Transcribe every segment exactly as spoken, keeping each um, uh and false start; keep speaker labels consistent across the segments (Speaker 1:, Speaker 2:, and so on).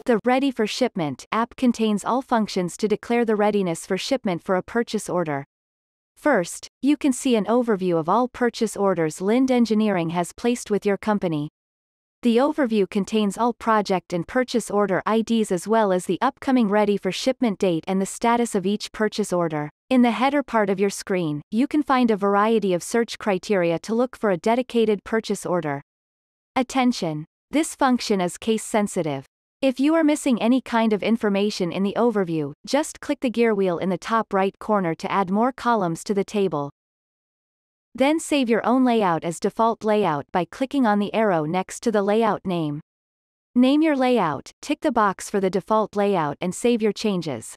Speaker 1: The Ready for Shipment app contains all functions to declare the readiness for shipment for a purchase order. First, you can see an overview of all purchase orders Linde Engineering has placed with your company. The overview contains all project and purchase order I Ds as well as the upcoming ready for shipment date and the status of each purchase order. In the header part of your screen, you can find a variety of search criteria to look for a dedicated purchase order. Attention! This function is case sensitive. If you are missing any kind of information in the overview, just click the gear wheel in the top right corner to add more columns to the table. Then save your own layout as default layout by clicking on the arrow next to the layout name. Name your layout, tick the box for the default layout and save your changes.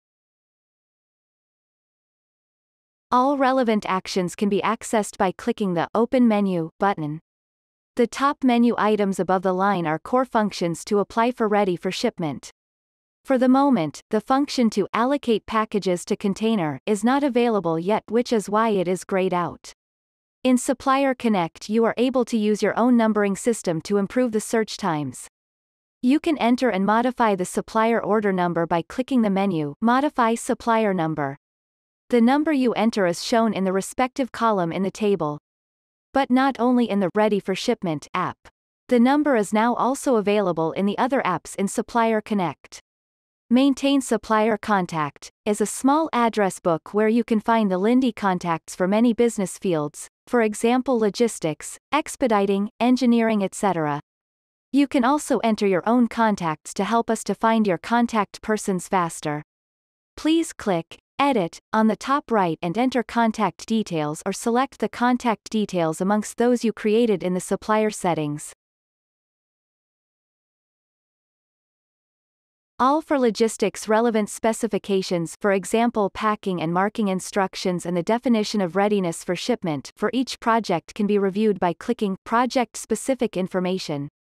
Speaker 1: All relevant actions can be accessed by clicking the Open Menu button. The top menu items above the line are core functions to apply for Ready for Shipment. For the moment, the function to allocate packages to container is not available yet, which is why it is grayed out. In SupplierConnect, you are able to use your own numbering system to improve the search times. You can enter and modify the supplier order number by clicking the menu Modify Supplier Number. The number you enter is shown in the respective column in the table. But not only in the Ready for Shipment app. The number is now also available in the other apps in SupplierConnect. Maintain Supplier Contact is a small address book where you can find the Linde contacts for many business fields, for example logistics, expediting, engineering, et cetera. You can also enter your own contacts to help us to find your contact persons faster. Please click Edit on the top right and enter contact details or select the contact details amongst those you created in the supplier settings. All for logistics relevant specifications, for example packing and marking instructions and the definition of readiness for shipment for each project, can be reviewed by clicking Project Specific Information.